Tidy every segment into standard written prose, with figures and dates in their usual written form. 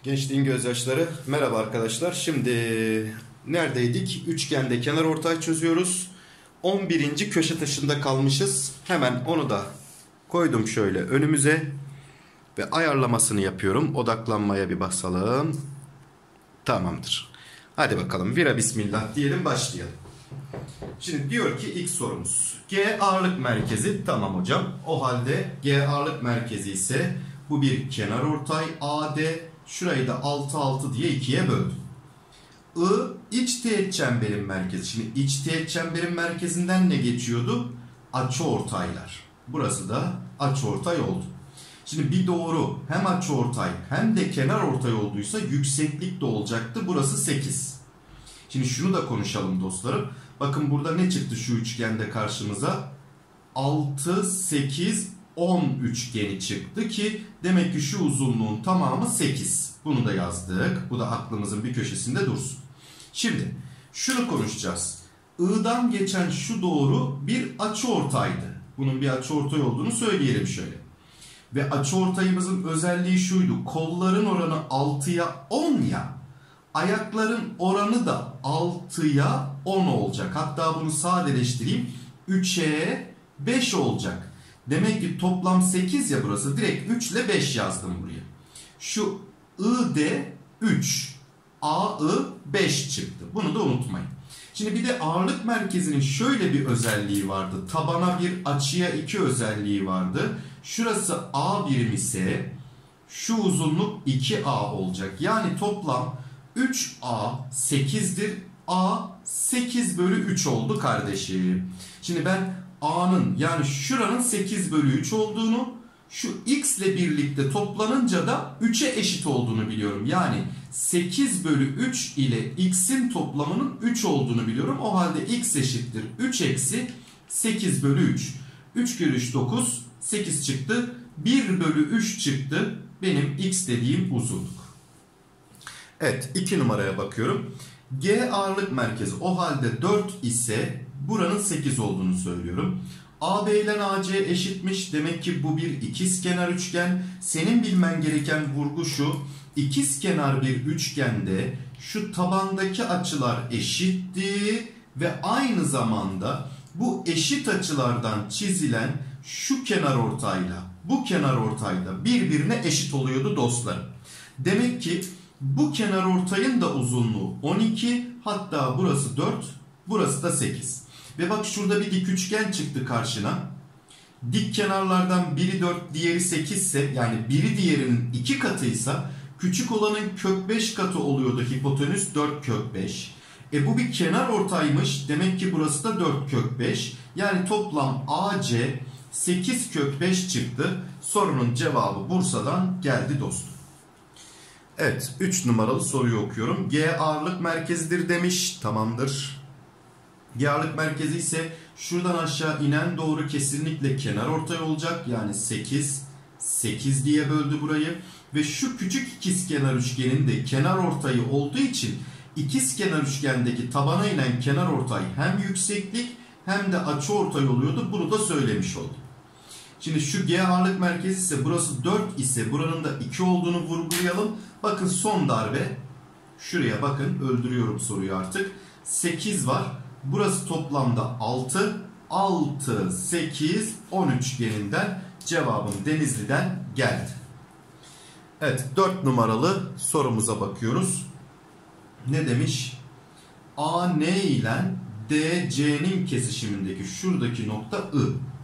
Gençliğin gözyaşları. Merhaba arkadaşlar. Şimdi neredeydik? Üçgende kenarortay çözüyoruz. 11. köşe taşında kalmışız. Hemen onu da koydum şöyle önümüze ve ayarlamasını yapıyorum. Odaklanmaya bir basalım. Tamamdır. Hadi bakalım. Vira bismillah diyelim, başlayalım. Şimdi diyor ki ilk sorumuz. G ağırlık merkezi. Tamam hocam. O halde G ağırlık merkezi ise bu bir kenarortay AD. Şurayı da 6 6 diye 2'ye böldüm. I iç teğet çemberin merkezi. Şimdi iç teğet çemberin merkezinden ne geçiyordu? Açıortaylar. Burası da açıortay oldu. Şimdi bir doğru hem açıortay hem de kenarortay olduysa yükseklik de olacaktı. Burası 8. Şimdi şunu da konuşalım dostlarım. Bakın burada ne çıktı şu üçgende karşımıza? 6, 8, 10 üçgeni çıktı ki demek ki şu uzunluğun tamamı 8. Bunu da yazdık. Bu da aklımızın bir köşesinde dursun. Şimdi şunu konuşacağız. I'dan geçen şu doğru bir açıortaydı. Bunun bir açıortay olduğunu söyleyelim şöyle. Ve açıortayımızın özelliği şuydu. Kolların oranı 6'ya 10 ya. Ayakların oranı da 6'ya 10 olacak. Hatta bunu sadeleştireyim. 3'e 5 olacak. Demek ki toplam 8 ya burası. Direkt 3 ile 5 yazdım buraya. Şu ID 3. AI 5 çıktı. Bunu da unutmayın. Şimdi bir de ağırlık merkezinin şöyle bir özelliği vardı. Tabana bir, açıya 2 özelliği vardı. Şurası A birim ise şu uzunluk 2A olacak. Yani toplam 3A 8'dir. A 8 bölü 3 oldu kardeşim. Şimdi ben A'nın yani şuranın 8 bölü 3 olduğunu, şu x ile birlikte toplanınca da 3'e eşit olduğunu biliyorum. Yani 8 bölü 3 ile x'in toplamının 3 olduğunu biliyorum. O halde x eşittir 3 eksi 8 bölü 3. 3 kere 3 9, 8 çıktı. 1 bölü 3 çıktı benim x dediğim uzunluk. Evet, 2 numaraya bakıyorum. G ağırlık merkezi o halde 4 ise buranın 8 olduğunu söylüyorum. AB ile AC eşitmiş. Demek ki bu bir ikizkenar üçgen. Senin bilmen gereken vurgu şu. İkizkenar bir üçgende şu tabandaki açılar eşitti ve aynı zamanda bu eşit açılardan çizilen şu kenarortayla bu kenarortayla birbirine eşit oluyordu dostlar. Demek ki bu kenarortayın da uzunluğu 12, hatta burası 4, burası da 8. Ve bak şurada bir dik üçgen çıktı karşına. Dik kenarlardan biri 4, diğeri 8 ise yani biri diğerinin 2 katıysa küçük olanın kök 5 katı oluyordu hipotenüs 4 kök 5. Bu bir kenarortaymış. Demek ki burası da 4 kök 5. Yani toplam AC 8 kök 5 çıktı. Sorunun cevabı Bursa'dan geldi dostum. Evet, 3 numaralı soruyu okuyorum. G ağırlık merkezidir demiş. Tamamdır. G ağırlık merkezi ise şuradan aşağı inen doğru kesinlikle kenarortay olacak. Yani 8, 8 diye böldü burayı. Ve şu küçük ikizkenar üçgenin de kenarortayı olduğu için ikizkenar üçgendeki tabana inen kenarortay hem yükseklik hem de açıortay oluyordu. Bunu da söylemiş oldum. Şimdi şu G ağırlık merkezi ise burası 4 ise buranın da 2 olduğunu vurgulayalım. Bakın son darbe. Şuraya bakın, öldürüyorum soruyu artık. 8 var. Burası toplamda 6. 6, 8, 10 üçgeninden cevabım Denizli'den geldi. Evet, 4 numaralı sorumuza bakıyoruz. Ne demiş? AN ile DC'nin kesişimindeki şuradaki nokta I.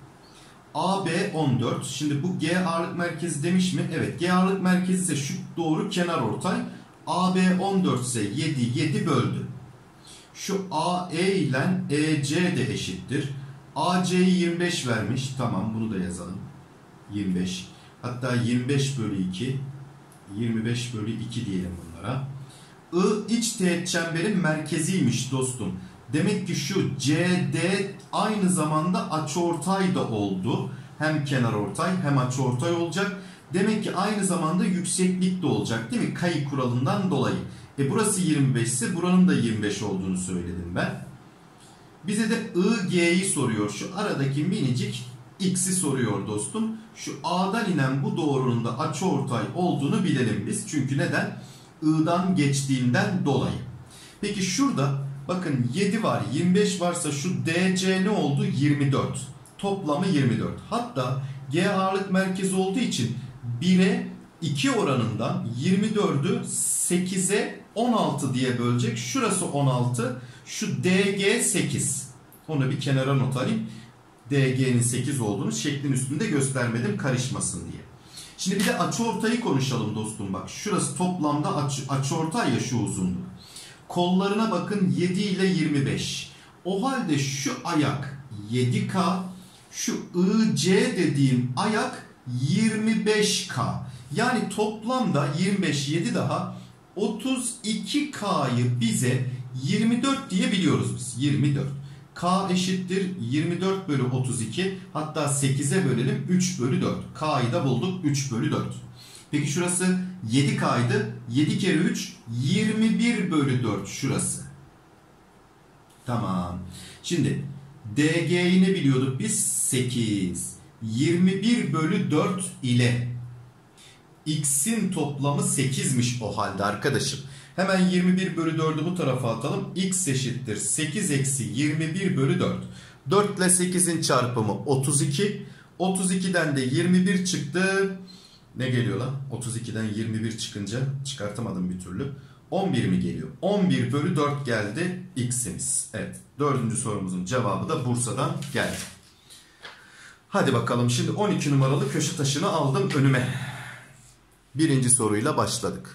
AB 14. Şimdi bu G ağırlık merkezi demiş mi? Evet. G ağırlık merkezi ise şu doğru kenarortay. AB 14 ise 7, 7 böldü. Şu AE ile EC de eşittir. AC'yi 25 vermiş. Tamam, bunu da yazalım. 25. Hatta 25 bölü 2. 25 bölü 2 diyelim bunlara. I iç teğet çemberin merkeziymiş dostum. Demek ki şu CD aynı zamanda açıortay da oldu. Hem kenarortay hem açıortay olacak. Demek ki aynı zamanda yükseklik de olacak değil mi? Kayı kuralından dolayı. Burası 25 ise buranın da 25 olduğunu söyledim ben. Bize de IG'yi soruyor. Şu aradaki minicik x'i soruyor dostum. Şu A'dan inen bu doğrunun da açıortay olduğunu bilelim biz. Çünkü neden? I'dan geçtiğinden dolayı. Peki şurada bakın 7 var, 25 varsa şu DC ne oldu? 24. Toplamı 24. Hatta G ağırlık merkezi olduğu için 1'e 2 oranından 24'ü 8'e 16 diye bölecek. Şurası 16. Şu DG 8. Onu bir kenara not alayım. DG'nin 8 olduğunu şeklin üstünde göstermedim karışmasın diye. Şimdi bir de açıortayı konuşalım dostum bak. Şurası toplamda açıortay ya şu uzunluk. Kollarına bakın 7 ile 25. O halde şu ayak 7K, şu IC dediğim ayak 25K. Yani toplamda 25 7 daha 32K'yı bize 24 diye biliyoruz biz. 24. K eşittir 24 bölü 32. Hatta 8'e bölelim 3 bölü 4. K'yı da bulduk 3 bölü 4. Peki şurası 7K'ydı. 7 kere 3 21 bölü 4 şurası. Tamam. Şimdi DG'yi ne biliyorduk biz? 8. 21 bölü 4 ile x'in toplamı 8'miş o halde arkadaşım. Hemen 21 bölü 4'ü bu tarafa atalım. X eşittir 8 eksi 21 bölü 4. 4 ile 8'in çarpımı 32. 32'den de 21 çıktı. Ne geliyor lan? 32'den 21 çıkınca çıkartamadım bir türlü. 11 mi geliyor? 11 bölü 4 geldi x'imiz. Evet. 4. sorumuzun cevabı da Bursa'dan geldi. Hadi bakalım şimdi 12 numaralı köşe taşını aldım önüme. Birinci soruyla başladık.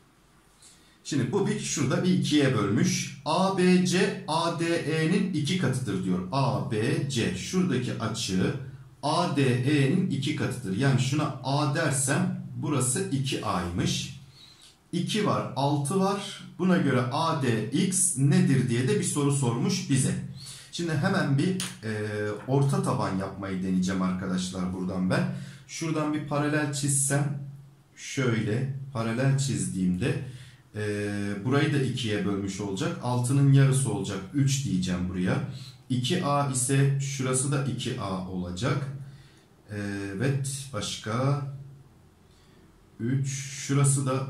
Şimdi bu bir şurada bir ikiye bölmüş. ABC ADE'nin 2 katıdır diyor. ABC şuradaki açı ADE'nin 2 katıdır. Yani şuna A dersem burası 2A'ymış. 2 var 6 var. Buna göre ADX nedir diye de bir soru sormuş bize. Şimdi hemen bir orta taban yapmayı deneyeceğim arkadaşlar buradan ben. Şuradan bir paralel çizsem şöyle paralel çizdiğimde burayı da 2'ye bölmüş olacak. 6'nın yarısı olacak. 3 diyeceğim buraya. 2A ise şurası da 2A olacak. Evet. Başka 3. Şurası da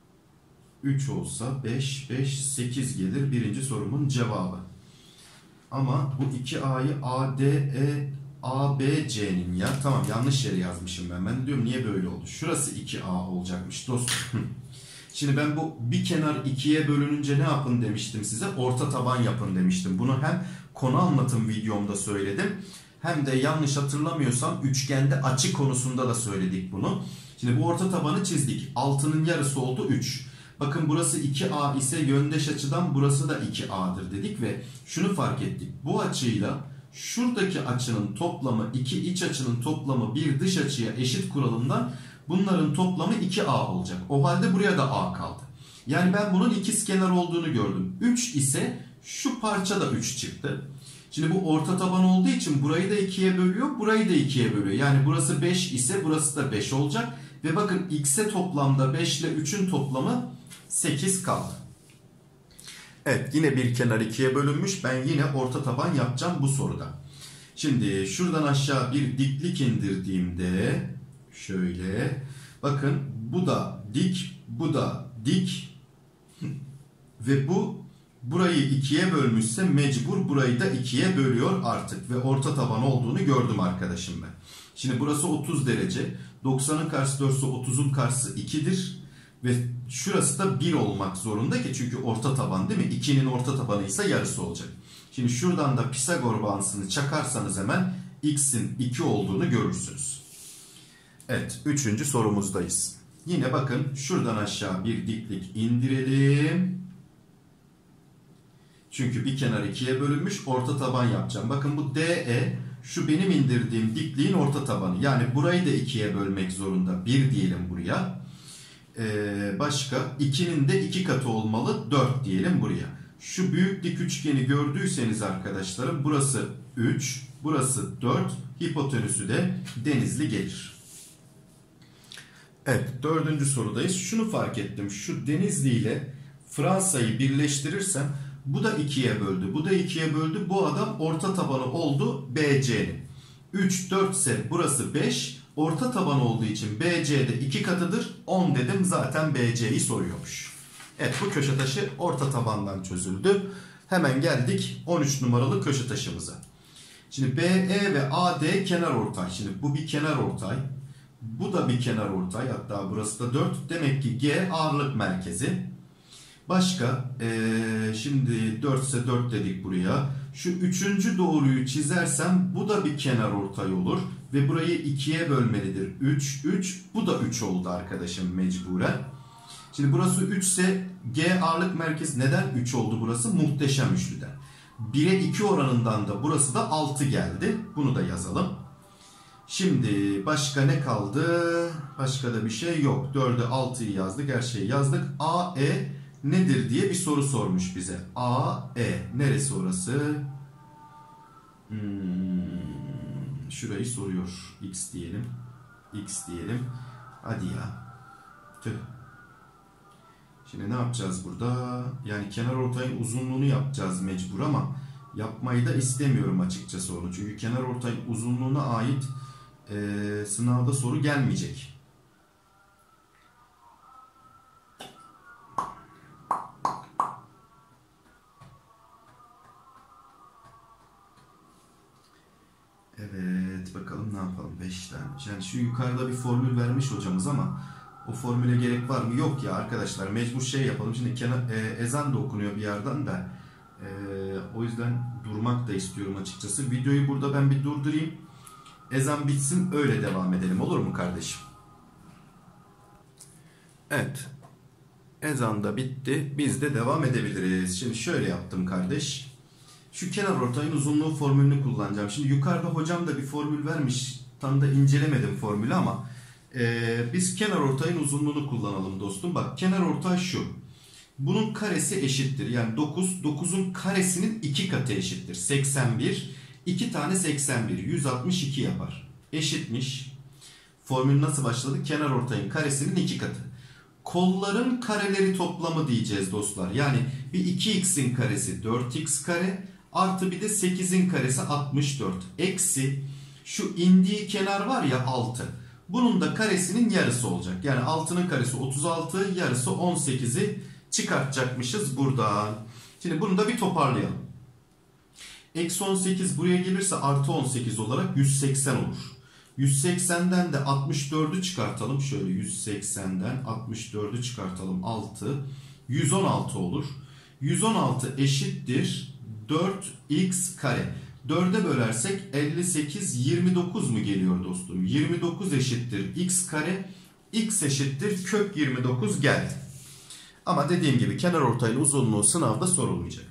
3 olsa 5, 5, 8 gelir. Birinci sorumun cevabı. Ama bu 2A'yı ADE ABC'nin ya. Tamam yanlış yere yazmışım ben. Ben diyorum niye böyle oldu? Şurası 2A olacakmış dostum. Şimdi ben bu bir kenar 2'ye bölününce ne yapın demiştim size? Orta taban yapın demiştim. Bunu hem konu anlatım videomda söyledim. Hem de yanlış hatırlamıyorsam üçgende açı konusunda da söyledik bunu. Şimdi bu orta tabanı çizdik. 6'nın yarısı oldu 3. Bakın burası 2A ise yöndeş açıdan burası da 2A'dır dedik ve şunu fark ettik. Bu açıyla şuradaki açının toplamı 2 iç açının toplamı bir dış açıya eşit kuralından bunların toplamı 2A olacak. O halde buraya da A kaldı. Yani ben bunun ikizkenar olduğunu gördüm. 3 ise şu parça da 3 çıktı. Şimdi bu orta taban olduğu için burayı da 2'ye bölüyor, burayı da 2'ye bölüyor. Yani burası 5 ise burası da 5 olacak. Ve bakın x'e toplamda 5 ile 3'ün toplamı 8 kaldı. Evet yine bir kenar 2'ye bölünmüş. Ben yine orta taban yapacağım bu soruda. Şimdi şuradan aşağı bir diklik indirdiğimde şöyle bakın bu da dik, bu da dik ve bu burayı 2'ye bölmüşse mecbur burayı da 2'ye bölüyor artık ve orta taban olduğunu gördüm arkadaşım ben. Şimdi burası 30 derece. 90'ın karşısı 4 ise 30'un karşısı 2'dir. Ve şurası da 1 olmak zorunda ki çünkü orta taban değil mi? 2'nin orta tabanı ise yarısı olacak. Şimdi şuradan da Pisagor bağıntısını çakarsanız hemen x'in 2 olduğunu görürsünüz. Evet 3. sorumuzdayız. Yine bakın şuradan aşağı bir diklik indirelim. Çünkü bir kenar 2'ye bölünmüş orta taban yapacağım. Bakın bu DE şu benim indirdiğim dikliğin orta tabanı. Yani burayı da 2'ye bölmek zorunda. 1 diyelim buraya. Başka 2'nin de 2 katı olmalı 4 diyelim buraya. Şu büyük dik üçgeni gördüyseniz arkadaşlarım burası 3, burası 4, hipotenüsü de Denizli gelir. Evet 4. sorudayız. Şunu fark ettim. Şu Denizli ile Fransa'yı birleştirirsem bu da 2'ye böldü. Bu da 2'ye böldü. Bu adam orta tabanı oldu BC'nin. 3, 4 ise burası 5. Orta taban olduğu için BC'de 2 katıdır. 10 dedim, zaten BC'yi soruyormuş. Evet, bu köşe taşı orta tabandan çözüldü. Hemen geldik 13 numaralı köşe taşımıza. Şimdi BE ve AD kenarortay. Şimdi bu bir kenarortay. Bu da bir kenarortay. Hatta burası da 4. Demek ki G ağırlık merkezi. Başka şimdi 4 ise 4 dedik buraya. Şu üçüncü doğruyu çizersem bu da bir kenarortay olur. Ve burayı 2'ye bölmelidir. 3, 3. Bu da 3 oldu arkadaşım mecburen. Şimdi burası 3 ise G ağırlık merkezi neden 3 oldu burası? Muhteşem üçlüden. 1'e 2 oranından da burası da 6 geldi. Bunu da yazalım. Şimdi başka ne kaldı? Başka da bir şey yok. 4'e 6'yı yazdık. Her şeyi yazdık. AE nedir diye bir soru sormuş bize. AE neresi orası? Şurayı soruyor. X diyelim. X diyelim. Hadi ya. Tüh. Şimdi ne yapacağız burada? Yani kenarortayın uzunluğunu yapacağız mecbur ama yapmayı da istemiyorum açıkçası onu. Çünkü kenarortayın uzunluğuna ait sınavda soru gelmeyecek. Evet, bakalım ne yapalım. 5 tane. Yani şu yukarıda bir formül vermiş hocamız ama o formüle gerek var mı? Yok ya arkadaşlar, mecbur şey yapalım. Şimdi ezan da okunuyor bir yerden de. O yüzden durmak da istiyorum açıkçası. Videoyu burada ben bir durdurayım. Ezan bitsin, öyle devam edelim, olur mu kardeşim? Evet. Ezan da bitti. Biz de devam edebiliriz. Şimdi şöyle yaptım kardeş. Şu kenarortayın uzunluğu formülünü kullanacağım. Şimdi yukarıda hocam da bir formül vermiş. Tam da incelemedim formülü ama biz kenarortayın uzunluğunu kullanalım dostum. Bak, kenarortay şu. Bunun karesi eşittir. Yani 9. 9'un karesinin 2 katı eşittir. 81. 2 tane 81. 162 yapar. Eşitmiş. Formül nasıl başladı? Kenarortayın karesinin 2 katı. Kolların kareleri toplamı diyeceğiz dostlar. Yani bir 2x'in karesi 4x kare. Artı bir de 8'in karesi 64. Eksi şu indiği kenar var ya 6. Bunun da karesinin yarısı olacak. Yani 6'nın karesi 36, yarısı 18'i çıkartacakmışız buradan. Şimdi bunu da bir toparlayalım. Eksi 18 buraya gelirse artı 18 olarak 180 olur. 180'den de 64'ü çıkartalım. Şöyle 180'den 64'ü çıkartalım. 6. 116 olur. 116 eşittir 4x kare. 4'e bölersek 58, 29 mu geliyor dostum? 29 eşittir x kare. X eşittir kök 29 geldi. Ama dediğim gibi kenarortayın uzunluğu sınavda sorulmayacak.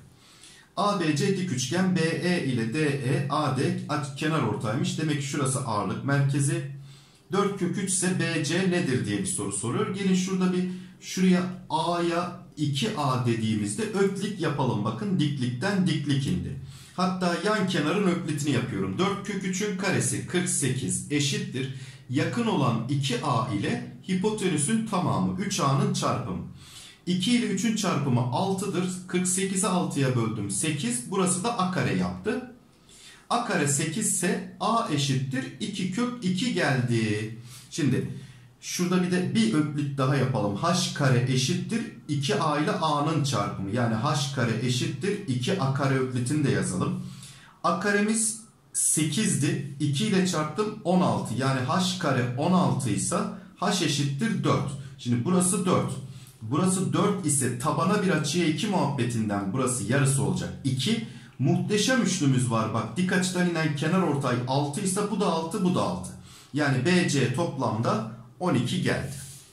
ABC dik üçgen, BE ile DE, AD kenarortaymış. Demek ki şurası ağırlık merkezi. 4 kök 3 ise BC nedir diye bir soru soruyor. Gelin şurada bir şuraya A'ya 2A dediğimizde öklit yapalım. Bakın diklikten diklik indi. Hatta yan kenarın öklitini yapıyorum. 4 kök 3'ün karesi 48 eşittir. Yakın olan 2A ile hipotenüsün tamamı 3A'nın çarpımı. 2 ile 3'ün çarpımı 6'dır. 48'i 6'ya böldüm 8. Burası da A kare yaptı. A kare 8 ise A eşittir 2 kök 2 geldi. Şimdi şurada bir de bir öklit daha yapalım. H kare eşittir 2A ile A'nın çarpımı. Yani H kare eşittir 2A kare öklitini de yazalım. A karemiz 8'di. 2 ile çarptım 16. Yani H kare 16 ise H eşittir 4. Şimdi burası 4. Burası 4 ise tabana bir açıya 2 muhabbetinden burası yarısı olacak 2. Muhteşem üçlümüz var. Bak, dik açıdan inen kenarortay 6 ise bu da 6, bu da 6. Yani BC toplamda 12 geldi.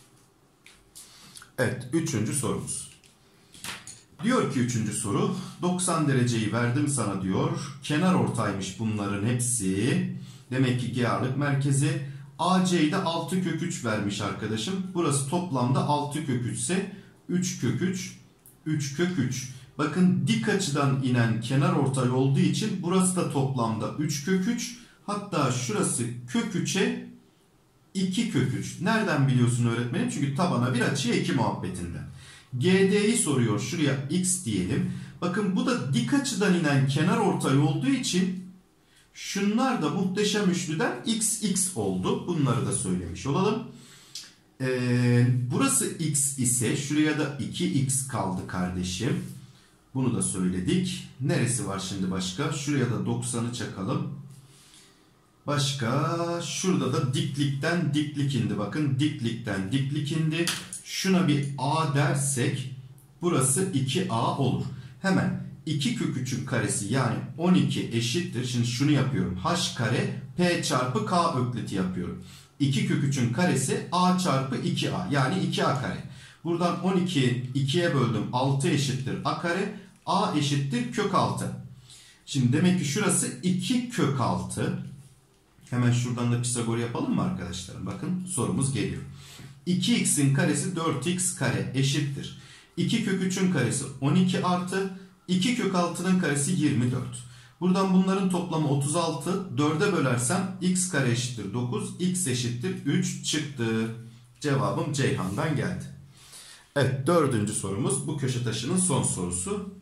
Evet, 3. sorumuz. Diyor ki 3. soru, 90 dereceyi verdim sana diyor. Kenarortaymış bunların hepsi. Demek ki G ağırlık merkezi. AC'yi de 6 kök 3 vermiş arkadaşım. Burası toplamda 6 kök 3 ise 3 kök 3, 3 kök 3. Bakın dik açıdan inen kenarortay olduğu için burası da toplamda 3 kök 3. Hatta şurası kök 3'e 2 kök 3. Nereden biliyorsun öğretmenim? Çünkü tabana bir açıya 2 muhabbetinden. GD'yi soruyor. Şuraya x diyelim. Bakın bu da dik açıdan inen kenarortay olduğu için Şunlar da muhteşem üçlüden x oldu. Bunları da söylemiş olalım. Burası x ise şuraya da 2x kaldı kardeşim. Bunu da söyledik. Neresi var şimdi başka? Şuraya da 90'ı çakalım. Başka şurada da diklikten diklik indi. Bakın diklikten diklik indi. Şuna bir a dersek burası 2a olur. Hemen 2 kök 3'ün karesi yani 12 eşittir. Şimdi şunu yapıyorum. H kare p çarpı k ökliti yapıyorum. 2 kök 3'ün karesi a çarpı 2a yani 2a kare. Buradan 12'yi 2'ye böldüm. 6 eşittir a kare. A eşittir kök 6. Şimdi demek ki şurası 2 kök 6. Hemen şuradan da Pisagor yapalım mı arkadaşlar? Bakın sorumuz geliyor. 2x'in karesi 4x kare eşittir. 2 kök 3'ün karesi 12 artı 2 kök 6'nın karesi 24. Buradan bunların toplamı 36. 4'e bölersem x kare eşittir 9. X eşittir 3 çıktı. Cevabım Ceyhan'dan geldi. Evet, dördüncü sorumuz bu köşe taşının son sorusu.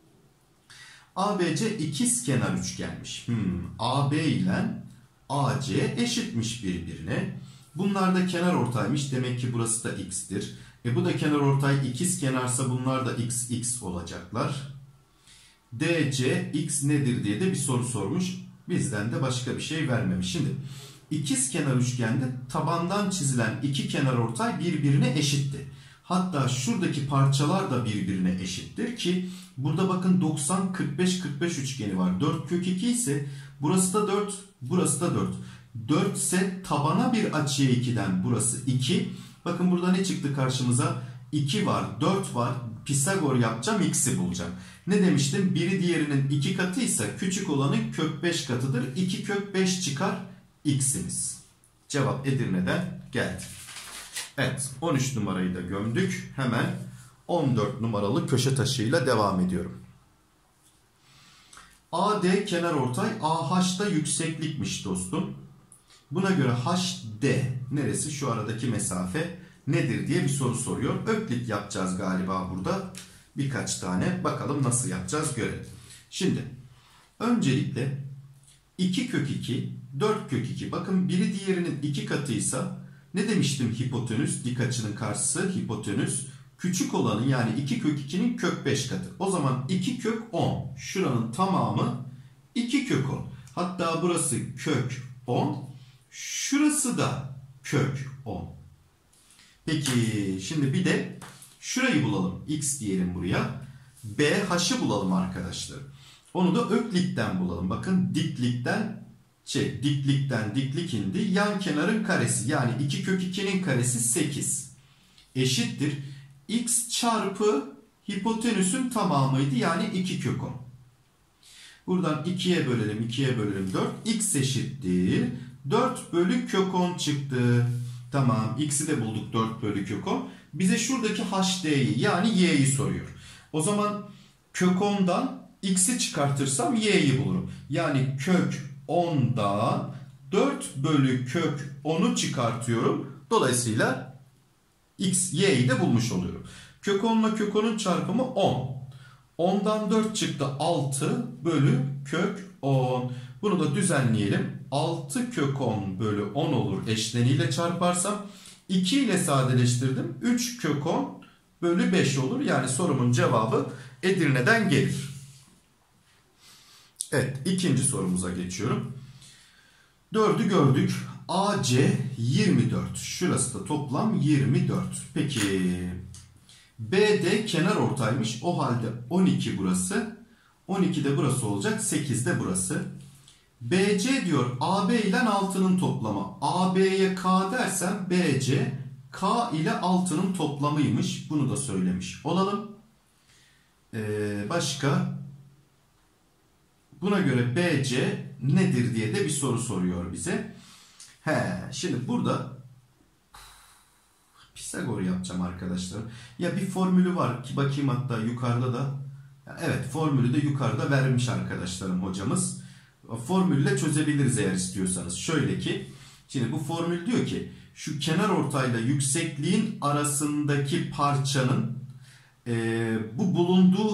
ABC ikizkenar üçgenmiş. AB ile AC eşitmiş birbirine. Bunlar da kenarortaymış. Demek ki burası da x'tir. Bu da kenarortay ikizkenarsa bunlar da x olacaklar. DC x nedir diye de bir soru sormuş. Bizden de başka bir şey vermemiş. Şimdi ikizkenar üçgende tabandan çizilen iki kenarortay birbirine eşitti. Hatta şuradaki parçalar da birbirine eşittir ki burada bakın 90 45 45 üçgeni var. 4 kök 2 ise burası da 4, burası da 4. 4 ise tabana bir açıya 2'den burası 2. Bakın burada ne çıktı karşımıza? 2 var, 4 var. Pisagor yapacağım, x'i bulacağım. Ne demiştim? Biri diğerinin 2 katıysa küçük olanın kök 5 katıdır. 2 kök 5 çıkar x'imiz. Cevap Edirne'den geldi. Evet, 13 numarayı da gömdük. Hemen 14 numaralı köşe taşıyla devam ediyorum. AD kenarortay, AH da yükseklikmiş dostum. Buna göre HD neresi? Şu aradaki mesafe nedir diye bir soru soruyor. Öklit yapacağız galiba burada. Birkaç tane. Bakalım nasıl yapacağız görelim. Şimdi öncelikle 2 kök 2, 4 kök 2. Bakın biri diğerinin 2 katıysa ne demiştim hipotenüs? Dik açının karşısı hipotenüs. Küçük olanın yani 2 kök 2'nin kök 5 katı. O zaman 2 kök 10. Şuranın tamamı 2 kök 10. Hatta burası kök 10. Şurası da kök 10. Peki şimdi bir de şurayı bulalım. X diyelim buraya. BH'ı bulalım arkadaşlar. Onu da öklitten bulalım. Bakın diklikten diklik indi. Yan kenarın karesi yani 2 kök 2'nin karesi 8 eşittir. X çarpı hipotenüsün tamamıydı yani 2 kök 10. Buradan 2'ye bölelim 2'ye bölelim 4. X eşittir 4 bölü kök 10 çıktı. Tamam, x'i de bulduk 4 bölü kök 10. Bize şuradaki HD'yi yani y'yi soruyor. O zaman kök 10'dan x'i çıkartırsam y'yi bulurum. Yani kök 10'dan 4 bölü kök 10'u çıkartıyorum. Dolayısıyla y'yi de bulmuş oluyorum. Kök 10 ile kök 10'un çarpımı 10. 10'dan 4 çıktı 6 bölü kök 10. Bunu da düzenleyelim. 6 kök 10 bölü 10 olur eşleniyle çarparsam. 2 ile sadeleştirdim. 3 kök 10 bölü 5 olur. Yani sorumun cevabı Edirne'den gelir. Evet, ikinci sorumuza geçiyorum. 4'ü gördük. AC 24. Şurası da toplam 24. Peki BD kenarortaymış. O halde 12 burası. 12 de burası olacak. 8 de burası. BC diyor AB ile 6'nın toplamı. AB'ye K dersem BC K ile 6'nın toplamıymış. Bunu da söylemiş olalım. Başka? Buna göre BC nedir diye de bir soru soruyor bize. Şimdi burada Pisagor yapacağım arkadaşlar. Ya bir formülü var ki bakayım hatta yukarıda da. Evet, formülü de yukarıda vermiş arkadaşlarım hocamız. Formülle çözebiliriz eğer istiyorsanız. Şöyle ki şimdi bu formül diyor ki şu kenar ortayla yüksekliğin arasındaki parçanın bu bulunduğu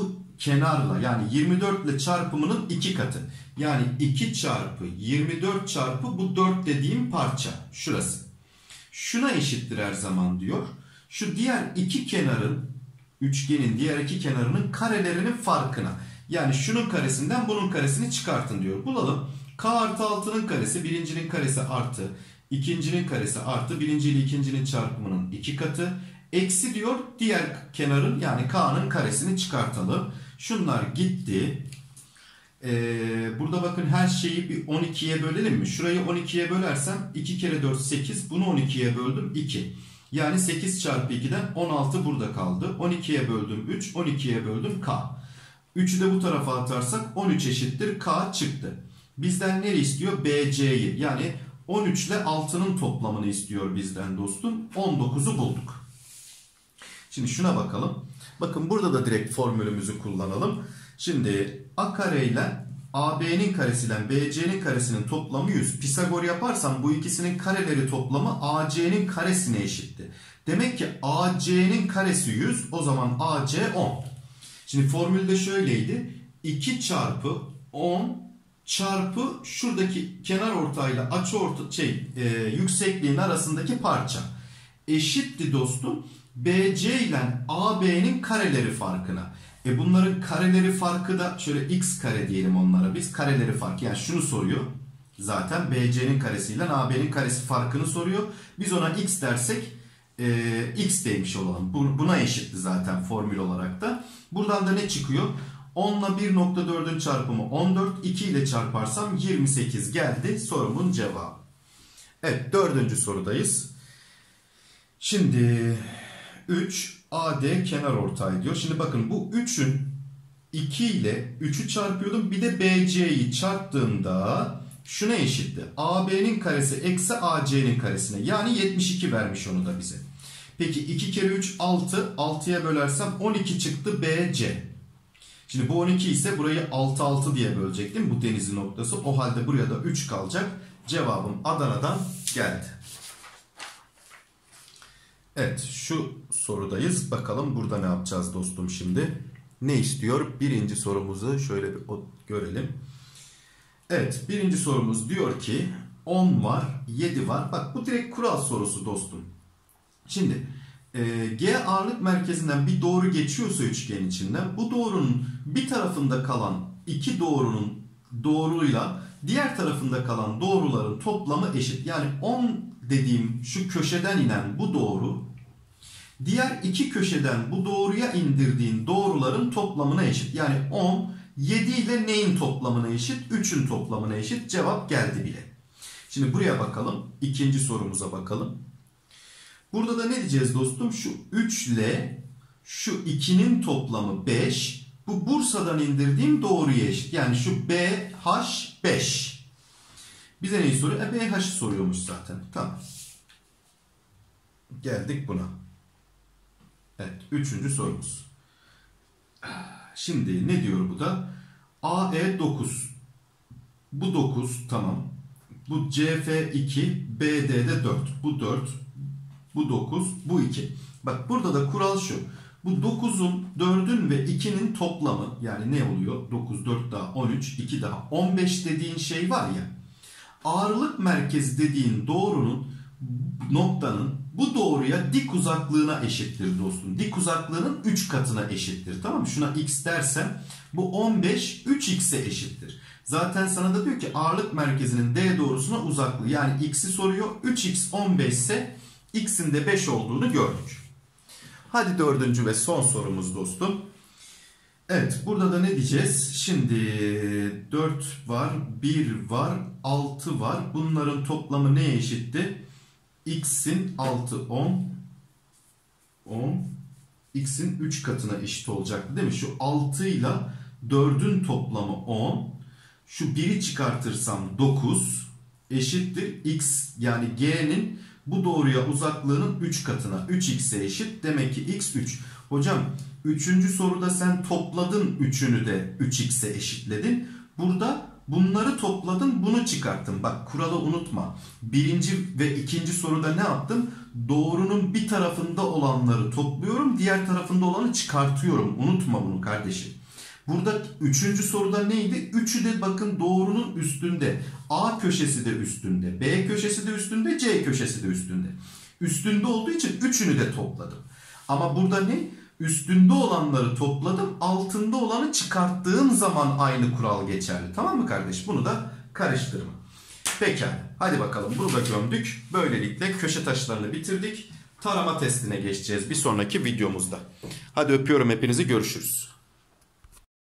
kenarla yani 24 ile çarpımının 2 katı. Yani 2 çarpı 24 çarpı bu 4 dediğim parça. Şurası. Şuna eşittir her zaman diyor. Şu diğer iki kenarın, üçgenin diğer iki kenarının karelerinin farkına. Yani şunun karesinden bunun karesini çıkartın diyor. Bulalım. K artı 6'nın karesi birincinin karesi artı ikincinin karesi artı birinci ile ikincinin çarpımının 2 katı. Eksi diyor diğer kenarın yani K'nın karesini çıkartalım. Şunlar gitti. Burada bakın her şeyi bir 12'ye bölelim mi? Şurayı 12'ye bölersem 2 kere 4 8. Bunu 12'ye böldüm 2. Yani 8 çarpı 2'den 16 burada kaldı. 12'ye böldüm 3. 12'ye böldüm K. 3'ü de bu tarafa atarsak 13 eşittir K çıktı. Bizden ne istiyor? BC'yi. Yani 13 ile 6'nın toplamını istiyor bizden dostum. 19'u bulduk. Şimdi şuna bakalım. Bakın burada da direkt formülümüzü kullanalım. Şimdi A kare ile AB'nin karesi ile BC'nin karesinin toplamı 100. Pisagor yaparsam bu ikisinin kareleri toplamı AC'nin karesine eşitti. Demek ki AC'nin karesi 100. O zaman AC 10. Şimdi formülde şöyleydi. 2 çarpı 10 çarpı şuradaki kenar ortayla yüksekliğin arasındaki parça. Eşitti dostum. BC ile AB'nin kareleri farkına. Bunların kareleri farkı da şöyle x kare diyelim onlara biz. Kareleri farkı yani şunu soruyor. Zaten BC'nin karesi ile AB'nin karesi farkını soruyor. Biz ona x dersek x demiş olalım. Buna eşitti zaten formül olarak da. Buradan da ne çıkıyor? 10 ile 1.4'ün çarpımı 14. 2 ile çarparsam 28 geldi sorumun cevabı. Evet 4. sorudayız. Şimdi 3 AD kenarortay diyor. Şimdi bakın bu 3'ün 2 ile 3'ü çarpıyordum. Bir de BC'yi çarptığımda şuna eşitti. AB'nin karesi eksi AC'nin karesine. Yani 72 vermiş onu da bize. Peki 2 kere 3 6. 6'ya bölersem 12 çıktı BC. Şimdi bu 12 ise burayı 6 6 diye bölecektim. Bu denizin noktası. O halde buraya da 3 kalacak. Cevabım Adana'dan geldi. Evet şu sorudayız. Bakalım burada ne yapacağız dostum şimdi. Ne istiyor? Birinci sorumuzu şöyle bir görelim. Evet birinci sorumuz diyor ki 10 var 7 var. Bak bu direkt kural sorusu dostum. Şimdi G ağırlık merkezinden bir doğru geçiyorsa üçgen içinden bu doğrunun bir tarafında kalan iki doğrunun doğruyla diğer tarafında kalan doğruların toplamı eşit. Yani 10 dediğim şu köşeden inen bu doğru diğer iki köşeden bu doğruya indirdiğin doğruların toplamına eşit. Yani 10 7 ile neyin toplamına eşit? 3'ün toplamına eşit. Cevap geldi bile. Şimdi buraya bakalım. İkinci sorumuza bakalım. Burada da ne diyeceğiz dostum? Şu 3 ile şu 2'nin toplamı 5. Bu Bursa'dan indirdiğim doğruya eşit. Yani şu BH 5. Bize neyi soruyor? BH'ı soruyormuş zaten. Tamam. Geldik buna. Evet. Üçüncü sorumuz. Şimdi ne diyor bu da? AE 9. Bu 9. Tamam. Bu CF 2. BD'de 4. Bu 4. Bu 9. Bu 2. Bak burada da kural şu. Bu 9'un, 4'ün ve 2'nin toplamı yani ne oluyor? 9, 4 daha 13, 2 daha 15 dediğin şey var ya. Ağırlık merkezi dediğin doğrunun noktanın bu doğruya dik uzaklığına eşittir dostum. Dik uzaklığının 3 katına eşittir. Tamam mı? Şuna x dersem bu 15 3x'e eşittir. Zaten sana da diyor ki ağırlık merkezinin D doğrusuna uzaklığı. Yani x'i soruyor. 3x 15 ise x'in de 5 olduğunu gördük. Hadi dördüncü ve son sorumuz dostum. Evet burada da ne diyeceğiz? Şimdi 4 var, 1 var, 6 var. Bunların toplamı neye eşitti? X'in 6, 10. X'in 3 katına eşit olacaktı değil mi? Şu 6 ile 4'ün toplamı 10. Şu 1'i çıkartırsam 9 eşittir. X yani G'nin bu doğruya uzaklığının 3 katına 3x'e eşit. Demek ki x 3. Hocam 3. soruda sen topladın 3'ünü de 3x'e eşitledin. Burada bunları topladın bunu çıkarttın. Bak kuralı unutma. Birinci ve ikinci soruda ne yaptım? Doğrunun bir tarafında olanları topluyorum. Diğer tarafında olanı çıkartıyorum. Unutma bunu kardeşim. Burada 3. soruda neydi? Üçü de bakın doğrunun üstünde. A köşesi de üstünde. B köşesi de üstünde. C köşesi de üstünde. Üstünde olduğu için üçünü de topladım. Ama burada ne? Üstünde olanları topladım. Altında olanı çıkarttığım zaman aynı kural geçerli. Tamam mı kardeş? Bunu da karıştırma. Pekala. Hadi bakalım. Bunu da gömdük. Böylelikle köşe taşlarını bitirdik. Tarama testine geçeceğiz bir sonraki videomuzda. Hadi öpüyorum hepinizi. Görüşürüz.